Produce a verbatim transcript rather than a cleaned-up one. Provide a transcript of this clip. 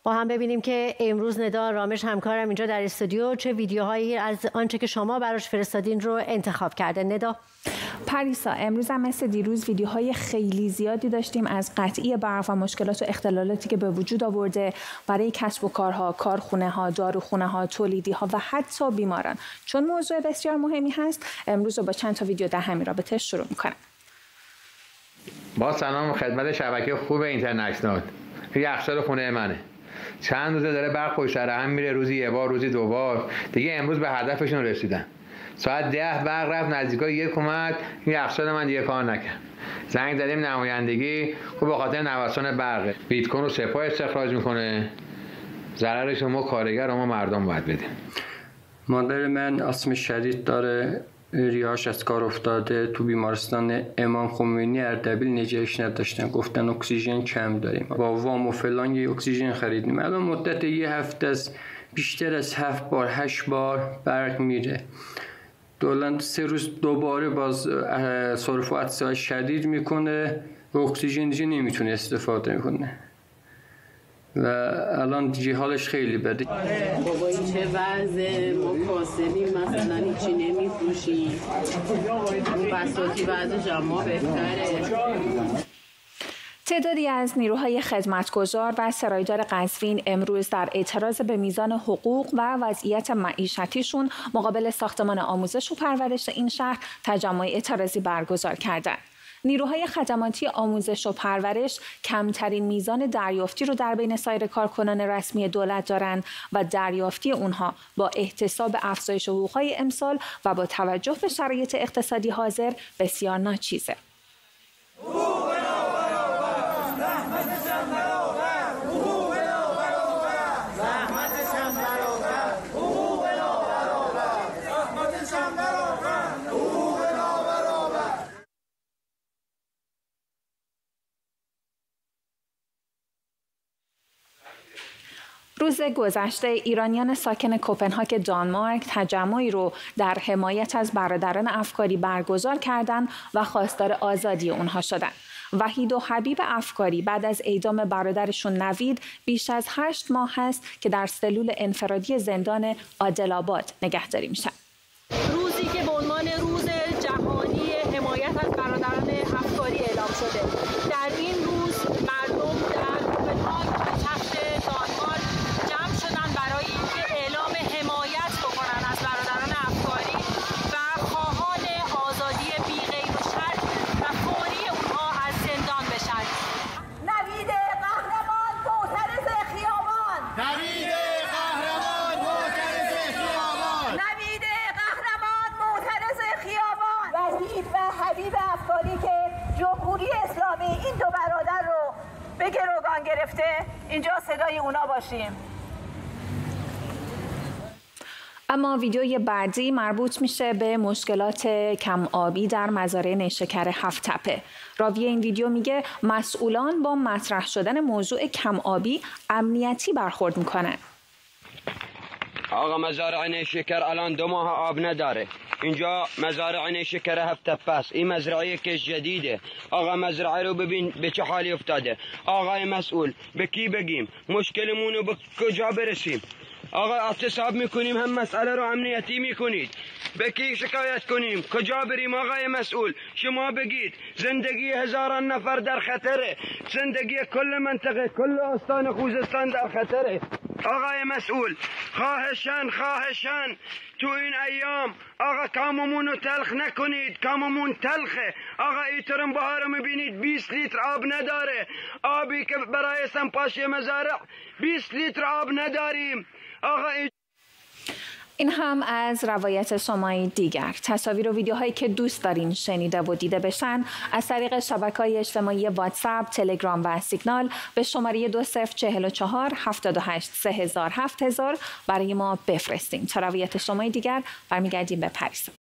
با هم ببینیم که امروز ندا رامش همکارم اینجا در استودیو چه ویدیوهایی از آنچه که شما براش فرستادین رو انتخاب کرده. ندا. پریسا، امروز هم مثل دیروز ویدیوهای خیلی زیادی داشتیم از قطعی برق و مشکلات و اختلالاتی که به وجود آورده برای کسب و کارها، کارخونه ها، داروخونه ها، تولیدی ها و حتی بیماران. چون موضوع بسیار مهمی هست، امروز رو با چند تا ویدیو در همین رابطه شروع میکنم. با سلام خدمت شبکه خوب اینترنشنال. یخچال خونه منه. چند روزه داره برق پشت سر هم میره، روزی یه بار، روزی دو بار. دیگه امروز به هدفشون رسیدن. ساعت ده برق رفت، نزدیکای یک اومد، یخچال من دیگه کار نکرد. زنگ زدیم نمایندگی، خب به خاطر نوسان برق بیت کوین رو سپاه استخراج میکنه. ضررش ما کارگر و ما مردم باید بدیم. مادر من آسم شدید داره، ریه‌هاش از کار افتاده، تو بیمارستان امام خمینی اردبیل نجایش نداشتن، گفتن اکسیژن کم داریم. با وام و فلان یه اکسیژن خریدیم. الان مدت یه هفته از بیشتر از هفت بار هشت بار برق میره. دولت سه روز دوباره باز صرف و عطسه شدید میکنه و اکسیژن دیگه نمیتونه استفاده میکنه و الان دیگه حالش خیلی بده. بابا این چه وضعه، ما کاسبیم مثلا هیچی نمیفروشیم، اون بساطی وضعش اما بهتره. تعدادی از نیروهای خدمتگزار و سرایدار قزوین امروز در اعتراض به میزان حقوق و وضعیت معیشتیشون مقابل ساختمان آموزش و پرورش این شهر تجمع اعتراضی برگزار کردند. نیروهای خدماتی آموزش و پرورش کمترین میزان دریافتی رو در بین سایر کارکنان رسمی دولت دارند و دریافتی اونها با احتساب افزایش حقوقهای امسال و با توجه به شرایط اقتصادی حاضر بسیار ناچیزه. روز گذشته ایرانیان ساکن کوپنهاگ دانمارک تجمعی رو در حمایت از برادران افکاری برگزار کردند و خواستار آزادی اونها شدند. وحید و حبیب افکاری بعد از اعدام برادرشون نوید بیش از هشت ماه است که در سلول انفرادی زندان عادل‌آباد نگهداری میشن. روزی که به عنوان روز جهانی حمایت از برادران افکاری اعلام شده. در این روز مردم در کوپنهاگ تخت دانمارک جمع شدن برای اینکه اعلام حمایت بکنن از برادران افکاری و خواهان آزادی بی غیر و شرط و فوری اونها از زندان بشن. نوید قهرمان معترض خیابان، نوید قهرمان معترض خیابان، نوید قهرمان معترض خیابان. وحید و حبیب افکاری که جمهوری اسلامی این دو برادر رو به گروگان گرفته، اینجا صدای اونا باشیم. اما ویدیوی بعدی مربوط میشه به مشکلات کم آبی در مزارع نیشکر هفت تپه. راوی این ویدیو میگه مسئولان با مطرح شدن موضوع کم آبی امنیتی برخورد میکنن. آقا مزارع نیشکر الان دو ماه آب نداره. اینجا مزارع نیشکر هفت تپه است. این مزرعه که جدیده. آقا مزرعه رو ببین به چه حالی افتاده. آقای مسئول به کی بگیم؟ مشکلمون رو به کجا برسیم؟ آقا اعتصاب میکنیم هم مسئله رو امنیتی میکنید. به کی شکایت کنیم؟ کجا بریم آقای مسئول؟ شما بگید. زندگی هزاران نفر در خطره. زندگی کل منطقه، کل استان خوزستان در خطره. آقای مسئول خواهشان خواهشان تو این ایام آقا کاممون رو تلخ نکنید. کاممون تلخه. آقا ایترم بها رو میبینید بیست لیتر آب نداره. آبی که برای سنپاشی مزارع بیست لیتر آب نداریم. آقا ای... این هم از روایت شمایی دیگر. تصاویر و ویدیوهایی که دوست دارین شنیده و دیده بشن از طریق شبکه‌های اجتماعی واتساپ، تلگرام و سیگنال به شماره دو صفر چهل و چهار هفتاد و هشت سه هزار هفت هزار برای ما بفرستیم. تا روایت شمایی دیگر برمیگردیم به پریسا.